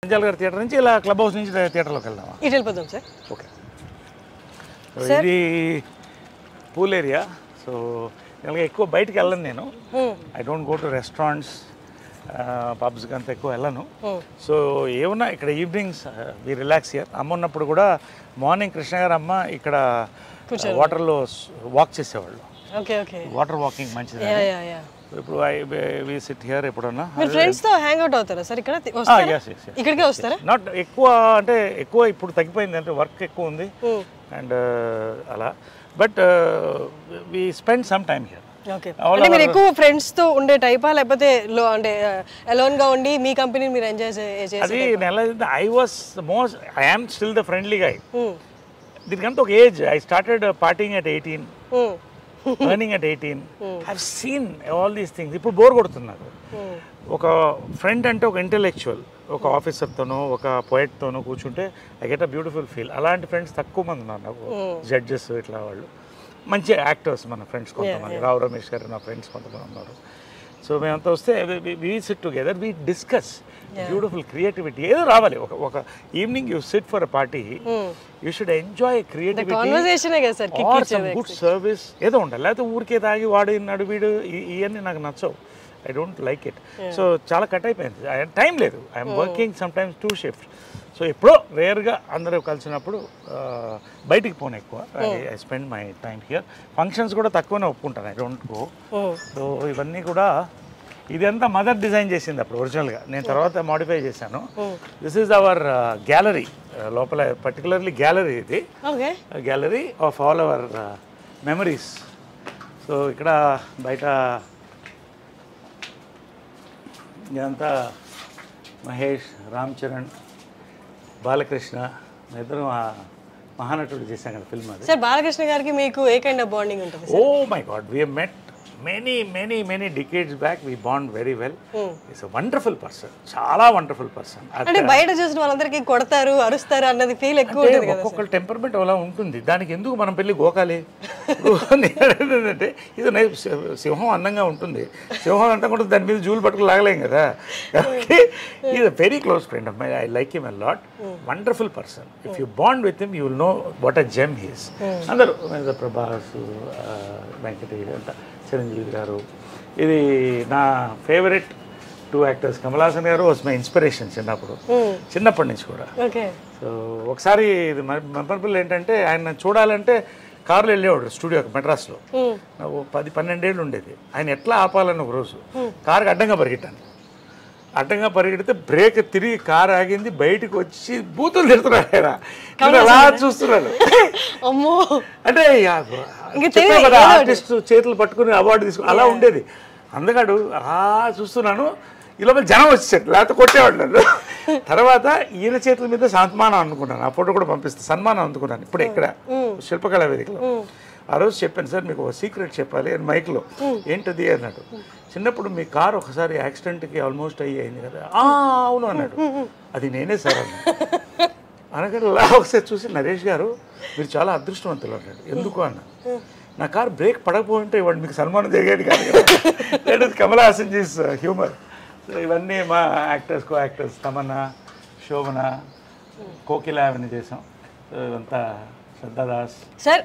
జంజాల్ గారి థియేటర్ నుంచి ఇలా క్లబ్ హౌస్ నుంచి థియేటర్లోకి వెళ్దామా? ఇటు వెళ్ళిపోదాం సార్. ఓకే. ఇది పూల్ ఏరియా. సో ఇలా ఎక్కువ బయటికి వెళ్ళను నేను. I don't go to restaurants, పబ్స్కి అంత ఎక్కువ వెళ్ళను. సో ఏమన్నా ఇక్కడ ఈవినింగ్స్ వి రిలాక్స్ హియర్. అమ్మ ఉన్నప్పుడు కూడా మార్నింగ్ కృష్ణ గారు అమ్మ ఇక్కడ వాటర్లో వాక్ చేసేవాళ్ళు. వాటర్ వాకింగ్ మంచిది. ఇప్పుడు వి సిట్ హియర్. ఎప్పుడన్నా మీరు ఫ్రెండ్స్ తో హ్యాంగ్ అవుట్ అవుతారా సార్? ఇక్కడ ఇక్కడికే వస్తారా? నాట్ ఎక్కువ, అంటే ఎక్కువ ఇప్పుడు తగ్గిపోయింది, అంటే వర్క్ ఎక్కువ ఉంది అండ్ అలా. But we spend some time here. అంటే మీరు ఎక్కువ ఫ్రెండ్స్ తో ఉండే టైపా, లేకపోతే అంటే అలోన్ గా ఉండి మీ కంపెనీని మీరు ఎంజాయ్ చేసే? అది I was most, I am still the friendly guy. దీనికంటే ఒక age, I started partying at 18, earning at 18. I've seen all these things. ఇప్పుడు బోర్ కొడుతున్నారు. ఒక ఫ్రెండ్ అంటే ఒక ఇంటెలెక్చువల్, ఒక ఆఫీసర్తోనో ఒక పోయెట్తోనో కూర్చుంటే I get a beautiful feel. అలాంటి ఫ్రెండ్స్ తక్కువ మంది ఉన్నారు నాకు. జడ్జెస్ ఇట్లా వాళ్ళు మంచి యాక్టర్స్ మన ఫ్రెండ్స్ కొంతమంది. రావు రమేష్ గారు నా ఫ్రెండ్స్ కొంతమంది ఉన్నారు. సో మేమంతా వస్తే we sit together, we discuss beautiful creativity. ఏదో రావాలి ఒక evening. You sit for a party, you should enjoy creativity or some good service ఏదో ఉండాలి. లేకపోతే ఊరికే తాగి వాడు నాడు వీడు ఇవన్నీ నాకు నచ్చవు. I don't like it. So చాలా కట్ అయిపోయింది, టైం లేదు. I'm working sometimes 2 shift. So ఎప్పుడో రేర్గా అందరూ కలిసినప్పుడు బయటికి పోను ఎక్కువ. I spend my time here. Functions కూడా తక్కువనే ఒప్పుకుంటాను, ఐ డోంట్ గో. సో ఇవన్నీ కూడా ఇదంతా మదర్ డిజైన్ చేసింది అప్పుడు ఒరిజినల్గా. నేను తర్వాత మాడిఫై చేశాను. This is our gallery. లోపల పర్టికులర్లీ గ్యాలరీ, ఇది gallery of all our memories. So ఇక్కడ బయట ఇదంతా మహేష్, రామ్ చరణ్, బాలకృష్ణ, ఇద్దరు మహానటుడు చేశాం కదా ఫిల్మ్. అది సార్ బాలకృష్ణ గారికి మీకు ఏ కైండ్ ఆఫ్ బాండింగ్ ఉంటుంది? Oh my God, we have met many decades back. We bond very well. He's a wonderful person, చాలా వండర్ఫుల్ పర్సన్. అంటే బయట చూసిన వాళ్ళందరికీ కొడతారు, అరుస్తారు అన్నది ఫీల్ ఎక్కువ ఉంటుంది కదా. ఒక్కొక్క టెంపర్మెంట్ అలా ఉంటుంది. దానికి ఎందుకు మనం పెళ్ళి గోకాలి? ఏంటంటే ఇది సింహం అందంగా ఉంటుంది, సింహం అంతా కూడా దాని మీద జూలు పట్టుకుని లాగలేం కదా. కాబట్టి is a very close friend of my. I like him a lot. Wonderful person. If you bond with him you will know what a gem he is. అందరూ ప్రభాస్, వెంకటేష్ అంతా, చిరంజీవి గారు. ఇది నా ఫేవరెట్ 2 యాక్టర్స్. కమల్ హాసన్ గారు వాజ్ మై ఇన్స్పిరేషన్ చిన్నప్పటి నుంచి కూడా. So ఒకసారి ఇది మెమరబుల్ ఏంటంటే, ఆయన చూడాలంటే కారులో వెళ్ళేవాడు స్టూడియోకి మెడ్రాస్లో. నాకు 10-12 ఏళ్ళు ఉండేది. ఆయన ఎట్లా ఆపాలని ఒక రోజు కారుకి అడ్డంగా పరిగెట్టాను. అడ్డంగా పరిగెడితే బ్రేక్ తిరిగి కారు ఆగింది. బయటకు వచ్చి బూతులు తిడుతున్నాడు ఆయన. అలా చూస్తున్నాడు. అంటే చెప్పావు కదా, ఆర్టిస్ట్ చేతులు పట్టుకుని అవార్డు తీసుకుని అలా ఉండేది. అందుకడు అలా చూస్తున్నాను. ఈ లోపల జనం వచ్చేసాడు, లేకపోతే కొట్టేవాడు నన్ను. తర్వాత ఈయన చేతుల మీద సన్మానం అందుకున్నాను. ఆ ఫోటో కూడా పంపిస్తాను. సన్మానం అందుకున్నాను ఇప్పుడు ఇక్కడ శిల్పకళా వేదికలో. ఆ రోజు చెప్పాను, సార్ మీకు ఒక సీక్రెట్ చెప్పాలి అని మైక్లో. ఏంటది అన్నాడు. చిన్నప్పుడు మీ కారు ఒకసారి యాక్సిడెంట్కి ఆల్మోస్ట్ అయ్యింది కదా. అవును అన్నాడు. అది నేనే సార్ అన్నాడు. అనగానే అలా ఒకసారి చూసి, నరేష్ గారు మీరు చాలా అదృష్టవంతులు అన్నాడు. ఎందుకు అన్నా, నా కారు బ్రేక్ పడకపోయింటే ఇవాడు మీకు సన్మానం జరిగేది కాదు కదా. కమల్ హాసన్ జీస్ హ్యూమర్. సో ఇవన్నీ మా actors, co actors Tamannaah, Shobana, Kokila అవన్నీ చేసాం. సో ఇవంతా శ్రద్ధాదాస్. సార్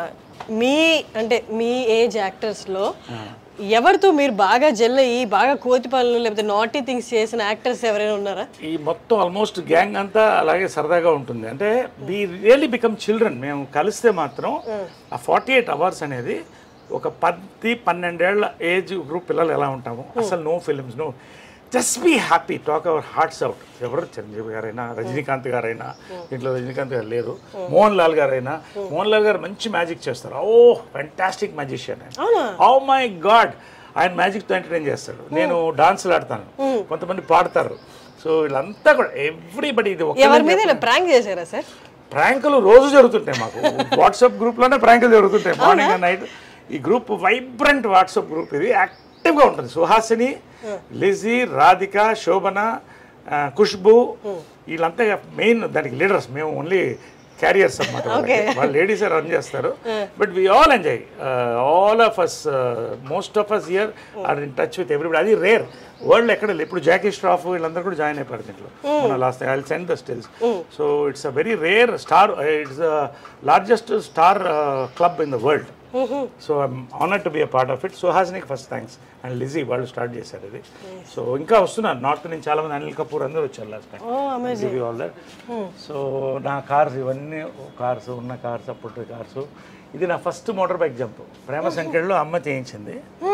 మీ ఏజ్ యాక్టర్స్లో ఎవరితో మీరు బాగా జెల్ అయ్యి బాగా కోతి పనులు లేకపోతే నాటీ థింగ్స్ చేసిన యాక్టర్స్ ఎవరైనా ఉన్నారా? ఈ మొత్తం ఆల్మోస్ట్ గ్యాంగ్ అంతా అలాగే సరదాగా ఉంటుంది. అంటే వి రియల్లీ బికమ్ చిల్డ్రన్. మేము కలిస్తే మాత్రం ఆ 48 అవర్స్ అనేది ఒక 10-12 ఏళ్ల ఏజ్ గ్రూప్ పిల్లలు ఎలా ఉంటాము, అసలు no films, no, just be happy, talk our hearts out. ఎవరు చిరంజీవి గారైనా, రజనీకాంత్ గారైనా, దీంట్లో రజనీకాంత్ గారు లేరు, మోహన్ లాల్ గారైనా. మోహన్ లాల్ గారు మంచి మ్యాజిక్ చేస్తారు. ఓ ఫ్యాంటాస్టిక్ మ్యాజిషియన్ ఆయన. ఓ మై గాడ్, ఆయన మ్యాజిక్తో ఎంటర్టైన్ చేస్తాడు. నేను డాన్స్లు ఆడతాను, కొంతమంది పాడతారు. సో వీళ్ళంతా కూడా ఎవ్రీబడి. ఇది ప్రాంక్ చేశారా సార్? ప్రాంకులు రోజు జరుగుతుంటాయి మాకు. వాట్సాప్ గ్రూప్లోనే ప్రాంకులు జరుగుతుంటాయి మార్నింగ్ అండ్ నైట్. ఈ గ్రూప్ వైబ్రెంట్ వాట్సాప్ గ్రూప్. ఇది యాక్టివ్గా ఉంటుంది. సుహాసిని, లిజీ, రాధిక, శోభన, ఖుష్బు, వీళ్ళంతా మెయిన్ దానికి లీడర్స్. మేము ఓన్లీ క్యారియర్స్ అన్నమాట వాళ్ళు లేడీసే రన్ చేస్తారు but we all enjoy all of us most of us here are in touch with everybody అది రేర్ వరల్డ్ ఎక్కడ లేదు ఇప్పుడు జాకీ ష్రాఫ్ వీళ్ళందరూ కూడా జాయిన్ అయిపోయారు దీంట్లో మన last I send the stills so it's a very rare star it's the largest star club in the world so I'm honoured to be a part of it సుహాసినికి first thanks and Lissy వాళ్ళు start చేశారు ఇది so ఇంకా వస్తున్నారు north నుంచి చాలా మంది అనిల్ కపూర్ అందరూ వచ్చారు last time all that so నా కార్స్ ఇవన్నీ కార్స్ ఉన్న కార్స్ అప్పుడు కార్స్ ఇది నా ఫస్ట్ మోటార్ బైక్ జంప్ ప్రేమ సంఖ్యలో అమ్మ చేయించింది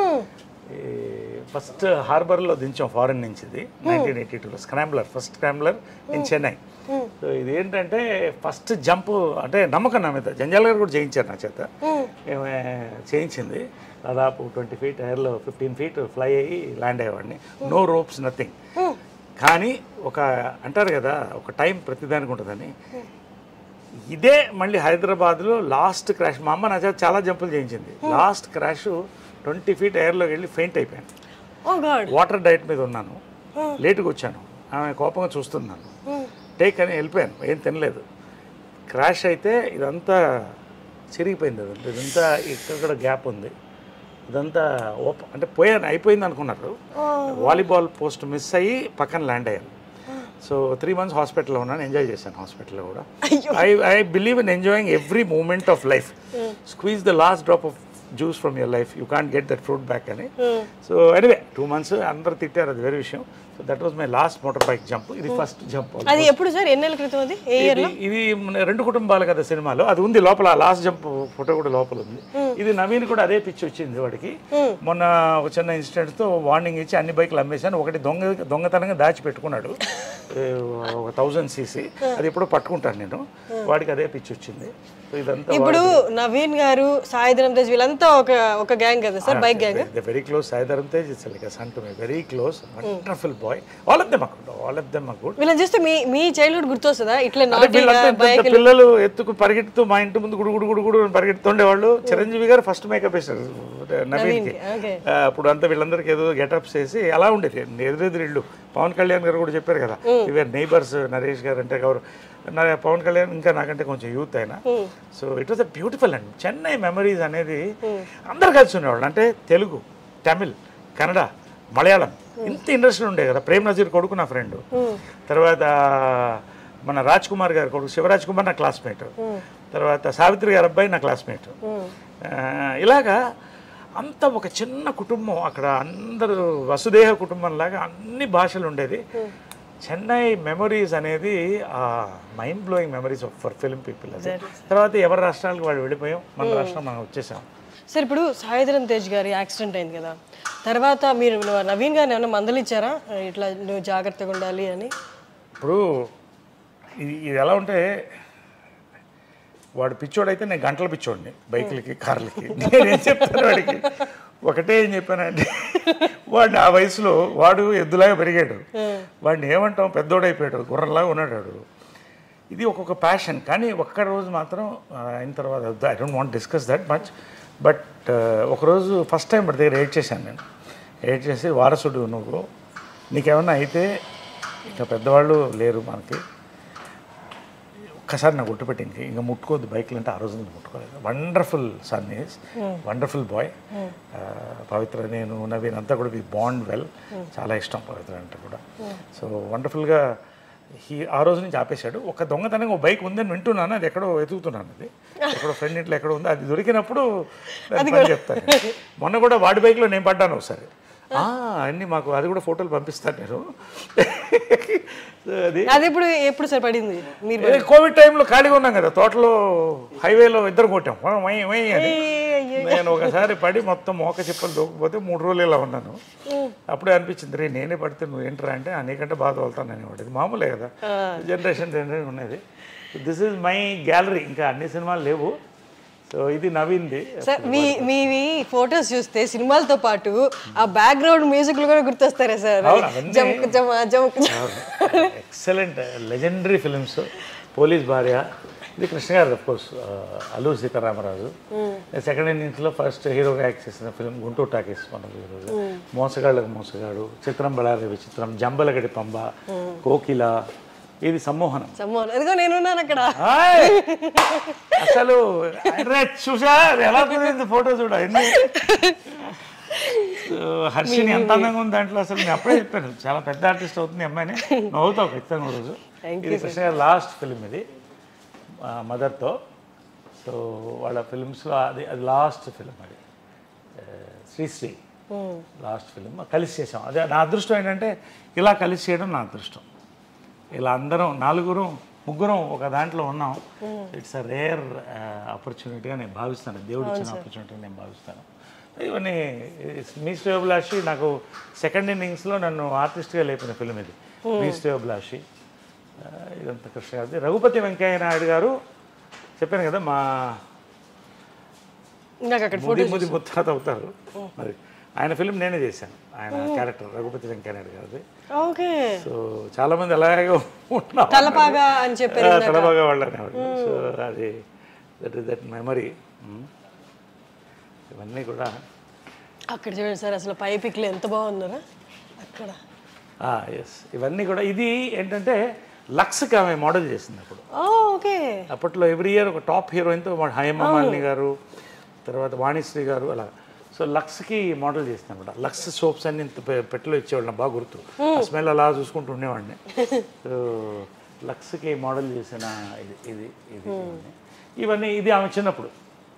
ఫస్ట్ హార్బర్లో దించాం ఫారెన్ నుంచి ఇది 1982లో scrambler first scrambler in Chennai so ఇది ఏంటంటే ఫస్ట్ జంప్ అంటే నమ్మకం నా మీద జంజాల్ గారు కూడా చేయించారు నా చేత చేయించింది దాదాపు 20 feet ఎయిర్లో 15 feet ఫ్లై అయ్యి ల్యాండ్ అయ్యేవాడిని నో రోప్స్ నథింగ్ కానీ ఒక అంటారు కదా ఒక టైం ప్రతిదానికి ఉంటుందని ఇదే మళ్ళీ హైదరాబాద్లో లాస్ట్ క్రాష్ మా అమ్మ నా చేత చాలా జంపులు చేయించింది లాస్ట్ క్రాష్ 20 feet ఎయిర్లోకి వెళ్ళి ఫెయింట్ అయిపోయాను వాటర్ డైట్ మీద ఉన్నాను లేటుగా వచ్చాను ఆమె కోపంగా చూస్తున్నాను టేక్ అని వెళ్ళిపోయాను ఏం తినలేదు క్రాష్ అయితే ఇదంతా చిరిగిపోయింది అదంతా ఇదంతా ఇక్కడ గ్యాప్ ఉంది ఇదంతా అంటే పోయాను అయిపోయింది అనుకున్నారు వాలీబాల్ పోస్ట్ మిస్ అయ్యి పక్కన ల్యాండ్ అయ్యాను సో 3 months హాస్పిటల్లో ఉన్నాను ఎంజాయ్ చేశాను హాస్పిటల్లో కూడా I believe in enjoying every moment of life squeeze the last drop of juice from your life you can't get that fruit back అని సో ఎనీవే 2 months అందరూ తిట్టారు అది వేరే విషయం so that was my last motor bike jump ఇది first jump అది ఎప్పుడు sir ఎన్నేళ్ళ క్రితం అది ఏ ఇయర్ లో ఇది 2 కుటుంబాలు కదా సినిమాలో అది ఉంది లోపల లాస్ట్ జంప్ ఫోటో కూడా లోపల ఉంది ఇది నవీన్ కూడా అదే పిచ్చి వచ్చింది వాడికి మొన్న ఒక చిన్న ఇన్సిడెంట్ తో వార్నింగ్ ఇచ్చి అన్ని బైక్లు అమ్మేశాను ఒకటి దొంగతనంగా దాచి పెట్టుకున్నాడు 1000cc అది ఎప్పుడో పట్టుకుంటాను నేను వాడికి అదే పిచ్చి వచ్చింది ఇప్పుడు నవీన్ గారు సాయిధరం తేజ్ వీళ్ళంతా ఒక గ్యాంగ్ కదా sir bike gang very close Sai Dharam Tej it's like son to me very close wonderful boy all of them are good వీళ్ళని చూస్తే మీ చైల్డ్హుడ్ గుర్తొస్తుందా ఇట్లా పిల్లలు ఎత్తుకు పరిగెడుతూ మా ఇంటి ముందు గుడు పరిగెడుతుండేవాళ్ళు చిరంజీవి గారు ఫస్ట్ మేకప్ వేశారు నవీన్కి అప్పుడు అంతా వీళ్ళందరికీ ఏదో గెటప్స్ వేసి అలా ఉండేది ఎదురెదురిళ్ళు పవన్ కళ్యాణ్ గారు కూడా చెప్పారు కదా ఇవర్ నైబర్స్ నరేష్ గారు అంటే ఎవరు పవన్ కళ్యాణ్ ఇంకా నాకంటే కొంచెం యూత్ అయినా so it was a beautiful and Chennai memories అనేది అందరు కలిసి ఉండేవాళ్ళు అంటే తెలుగు తమిళ్ కన్నడ మలయాళం ఇంత ఇండస్ట్రీ ఉండే కదా ప్రేమ్ నజీర్ కొడుకు నా ఫ్రెండ్ తర్వాత మన రాజ్ కుమార్ గారి కొడుకు శివరాజ్ కుమార్ నా క్లాస్మేట్ తర్వాత సావిత్రి గారి అబ్బాయి నా క్లాస్మేట్ ఇలాగా అంత ఒక చిన్న కుటుంబం అక్కడ అందరూ వసుదేహ కుటుంబం లాగా అన్ని భాషలు ఉండేది చెన్నై మెమరీస్ అనేది mind blowing memories for film people అది తర్వాత ఎవరి రాష్ట్రాలకు వాళ్ళు వెళ్ళిపోయాం మన రాష్ట్రం మనం వచ్చేసాం సార్ ఇప్పుడు సాయిధరం తేజ్ గారి యాక్సిడెంట్ అయింది కదా తర్వాత మీరు నవీన్ గారిని ఏమైనా మందలిచ్చారా ఇట్లా నువ్వు జాగ్రత్తగా ఉండాలి అని ఇప్పుడు ఇది ఎలా ఉంటే వాడు పిచ్చోడైతే నేను గంటల పిచ్చోడిని బైకులకి కార్లకి నేనేం చెప్తాను వాడికి ఒకటే ఏం చెప్పానంటే వాడిని ఆ వయసులో వాడు ఎద్దులాగా పెరిగాడు వాడిని ఏమంటాం పెద్దోడైపోయాడు గుర్రంలాగా ఉన్నాడు ఇది ఒక్కొక్క ప్యాషన్ కానీ ఒక్క రోజు మాత్రం అయిన తర్వాత I don't want discuss that much but ఒకరోజు ఫస్ట్ టైం వాడి దగ్గర ఎయిట్ చేశాను నేను ఎయిట్ చేసి వారసుడు నువ్వు నీకేమన్నా అయితే ఇంకా పెద్దవాళ్ళు లేరు మనకి ఒక్కసారి నాకు గుర్తుపెట్టింది ఇంకా ముట్టుకోవద్దు బైక్లు అంటే ఆ రోజు ముట్టుకోలేదు wonderful son is wonderful boy Pavitra నేను నవీన్ అంతా కూడా వి బాండ్ వెల్ చాలా ఇష్టం పవిత్ర అంటే కూడా సో వండర్ఫుల్గా ఆ రోజు నుంచి ఆపేశాడు ఒక దొంగతనంగా ఒక బైక్ ఉందని వింటున్నాను అది ఎక్కడో వెతుకుతున్నాను అది ఎక్కడో ఫ్రెండ్ ఇంట్లో ఎక్కడో ఉందో అది దొరికినప్పుడు చెప్తాను మొన్న కూడా వాడి బైక్లో నేను పడ్డాను ఒకసారి అన్నీ మాకు అది కూడా ఫోటోలు పంపిస్తాను నేను అది ఎప్పుడు సార్ పడింది కోవిడ్ టైంలో ఖాళీగా ఉన్నాం కదా తోటలో హైవేలో ఇద్దరు కొట్టాం అని నేను ఒకసారి పడి మొత్తం మోక చిప్పలు దూకపోతే 3 రోజులు ఇలా ఉన్నాను అప్పుడే అనిపించింది రే నేనే పడితే నువ్వు ఏంటరా అంటే నీకంటే బాధ వెళ్తాను అనేవాడు మామూలే కదా జనరేషన్ ఉన్నది దిస్ ఈజ్ మై గ్యాలరీ ఇంకా అన్ని సినిమాలు లేవు సో ఇది నవీన్ది సార్ మీ ఫొటోస్ చూస్తే సినిమాలతో పాటు ఆ బ్యాక్గ్రౌండ్ మ్యూజిక్లు కూడా గుర్తొస్తారా sir excellent legendary films police భార్య ఇది Krishna garu of course Alluri Sitarama Raju second ఇన్నింగ్స్లో ఫస్ట్ హీరోగా యాక్ట్ చేసిన ఫిలిం గుంటూరు టాకీస్ మనకు ఈరోజు మోసగాళ్ళకు మోసగాడు చిత్రం బళారి విచిత్రం జంబలగడి పంబ కోకిల ఇది సమ్మోహనం. ఇదిగో నేనున్నాను అక్కడ. అసలు చూసా ఎలా కుదిరింది ఫోటో చూడ ఎన్ని. హర్షిని ఎంత అందంగా ఉంది దాంట్లో. అసలు నేను అప్పుడే చెప్పాను చాలా పెద్ద ఆర్టిస్ట్ అవుతుంది అమ్మాయిని. నువ్వు అవుతావు ఖచ్చితంగా రోజు. ఇది కృష్ణ గారి లాస్ట్ ఫిలిం ఇది మదర్తో. సో వాళ్ళ ఫిలిమ్స్లో అది లాస్ట్ ఫిలిం. అది శ్రీశ్రీ లాస్ట్ ఫిలిం కలిసి చేసాం. అదే నా అదృష్టం ఏంటంటే ఇలా కలిసి చేయడం నా అదృష్టం. ఇలా అందరం ముగ్గురం ఒక దాంట్లో ఉన్నాం. ఇట్స్ అ రేర్ ఆపర్చునిటీగా నేను భావిస్తాను. దేవుడు ఇచ్చిన ఆపర్చునిటీగా నేను భావిస్తాను. ఇవన్నీ మీ శ్రేయోభిలాషి నాకు సెకండ్ ఇన్నింగ్స్లో నన్ను ఆర్టిస్ట్గా లేపిన ఫిలిం ఇది. మీ శ్రేయోభిలాషి ఇదంతా కృష్ణ గారిది. రఘుపతి వెంకయ్య నాయుడు గారు చెప్పాను కదా మా ముది ముత్తాత అవుతారు. మరి ఆయన ఫిలిం నేనే చేశాను. ఆయన క్యారెక్టర్ రఘుపతి వెంకయ్య నాయుడు గారిది. సో చాలా మంది అలాగే ఉంటున్నాం, తలపాగా అని చెప్పారు, తలపాగా వాళ్ళు అనేవాళ్ళు. సో అది దట్ మెమరీ. ఇవన్నీ కూడా అక్కడ చూడండి సార్, అసలు పై పిక్లు ఎంత బాగున్నారా అక్కడ. ఎస్, ఇవన్నీ కూడా. ఇది ఏంటంటే లక్స్కి ఆమె మోడల్ చేసింది అప్పుడు. ఓకే. అప్పట్లో ఎవ్రీ ఇయర్ ఒక టాప్ హీరోయిన్తో హేమమాలిని గారు, తర్వాత వాణిశ్రీ గారు అలా. సో లక్స్కి మోడల్ చేసింది అనమాట. లక్స్ సోప్స్ అన్ని పెట్టెలో ఇచ్చేవాళ్ళు, నాకు బాగా గుర్తు. స్మెల్ అలా చూసుకుంటూ ఉండేవాడిని. సో లక్స్కి మోడల్ చేసిన ఇది ఇవన్నీ. ఇది ఆమె చిన్నప్పుడు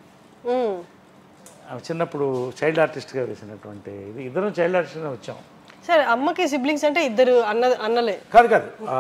చైల్డ్ ఆర్టిస్ట్గా వేసినటువంటి ఇది. ఇద్దరం చైల్డ్ ఆర్టిస్ట్గా వచ్చాం. సార్ అమ్మకి సిబ్లింగ్స్ అంటే ఇద్దరు అన్నలే? కాదు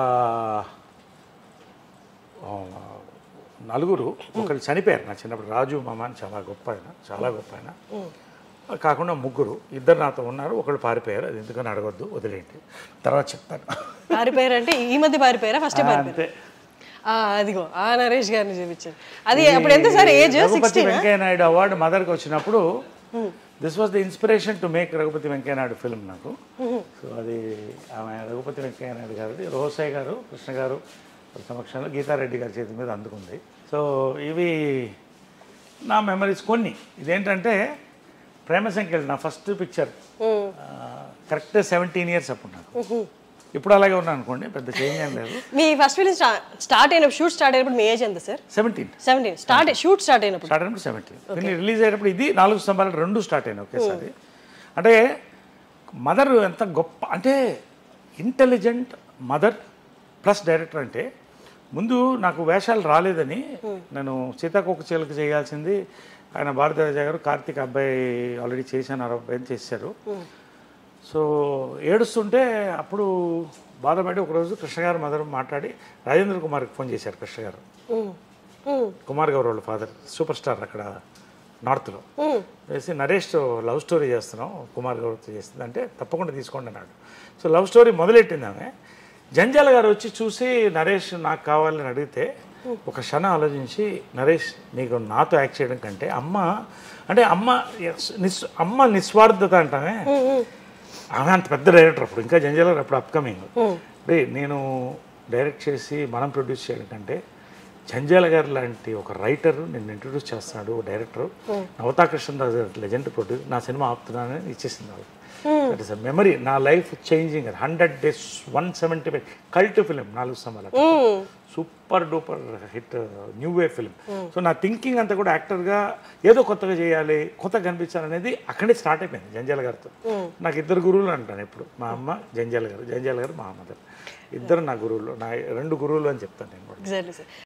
నలుగురు. ఒకరు చనిపోయారు నా చిన్నప్పుడు. రాజు మామ అని చాలా గొప్ప ఆయన. కాకుండా ముగ్గురు. ఇద్దరు నాతో ఉన్నారు, ఒకళ్ళు పారిపోయారు. అది ఎందుకని అడగొద్దు, వదిలేండి, తర్వాత చెప్తాను. పారిపోయారు అంటే ఈ మధ్య పారిపోయారా? ఫస్ట్ అంతే. అదిగో నరేష్ గారిని చూపించారు. అది అప్పుడు ఎంత sir age? Raghupathi Venkaiah Naidu award మదర్కి వచ్చినప్పుడు this was the inspiration to make Raghupathi Venkaiah Naidu film నాకు. సో అది ఆమె రఘుపతి వెంకయ్య నాయుడు గారిది. రోసయ్య గారు, కృష్ణ గారు సమక్షంలో గీతారెడ్డి గారి చేతి మీద అందుకుంది. సో ఇవి నా మెమరీస్ కొన్ని. ఇదేంటంటే ప్రేమ సంఖ్యలు నా ఫస్ట్ పిక్చర్ కరెక్ట్ 17 years అప్పుడు నాకు. ఇప్పుడు అలాగే ఉన్నాను అనుకోండి, పెద్ద చేంజ్ ఏం లేదు. మీ ఫస్ట్ ఫిల్మ్ స్టార్ట్ అయినప్పుడు, షూట్ స్టార్ట్ అయినప్పుడు మీ ఏజ్ ఎంత సార్? 17. షూట్ స్టార్ట్ అయినప్పుడు 17. రిలీజ్ అయినప్పుడు ఇది 4 స్తంభాలు 2 స్టార్ట్ అయినాయి ఒకేసారి. అంటే మదర్ ఎంత గొప్ప అంటే, ఇంటెలిజెంట్ మదర్ ప్లస్ డైరెక్టర్. అంటే ముందు నాకు వేషాలు రాలేదని నేను సీతాకోక చిలుక చేయాల్సింది. ఆయన భారతరాజ గారు కార్తీక్ అబ్బాయి ఆల్రెడీ చేశాను, 60 చేశారు. సో ఏడుస్తుంటే అప్పుడు బాధపడి ఒకరోజు కృష్ణ గారు మదర్ మాట్లాడి రాజేంద్ర కుమార్కి ఫోన్ చేశారు. కృష్ణ గారు, కుమార్ గౌర్ వాళ్ళ ఫాదర్, సూపర్ స్టార్ అక్కడ నార్త్లో. వేసి నరేష్ లవ్ స్టోరీ చేస్తున్నాం, కుమార్ గౌర్తో చేస్తుంది అంటే తప్పకుండా తీసుకోండి అన్నాడు. సో లవ్ స్టోరీ మొదలెట్టింది ఆమె. జంజాల గారు వచ్చి చూసి నరేష్ నాకు కావాలని అడిగితే ఒక క్షణం ఆలోచించి, నరేష్ నీకు నాతో యాక్ట్ చేయడం కంటే అమ్మ నిస్వార్థత అంటామే. ఆమె అంత పెద్ద డైరెక్టర్ అప్పుడు, ఇంకా జంజాల గారు అప్పుడు అప్కమింగ్. నేను డైరెక్ట్ చేసి మనం ప్రొడ్యూస్ చేయడం కంటే జంజాల గారు లాంటి ఒక రైటర్ నిన్ను ఇంట్రొడ్యూస్ చేస్తున్నాడు, director Navata Krishnaraju legend produce, నా సినిమా ఆపుతున్నానని ఇచ్చేసింది వాళ్ళు. That is a memory. నా life changing. 100 days 175 cult film 4 స్తంభాలు. Super duper hit, new way film. So నా థింకింగ్ అంతా కూడా యాక్టర్గా ఏదో కొత్తగా చేయాలి, కొత్తగా కనిపించాలనేది అక్కడే స్టార్ట్ అయిపోయింది జంజాల గారితో. నాకు 2 గురువులు అంటాను ఎప్పుడు, మా అమ్మ జంజాల గారు మా మదర్. ఇద్దరు నా గురువులు, నా 2 గురువులు అని చెప్తాను నేను కూడా.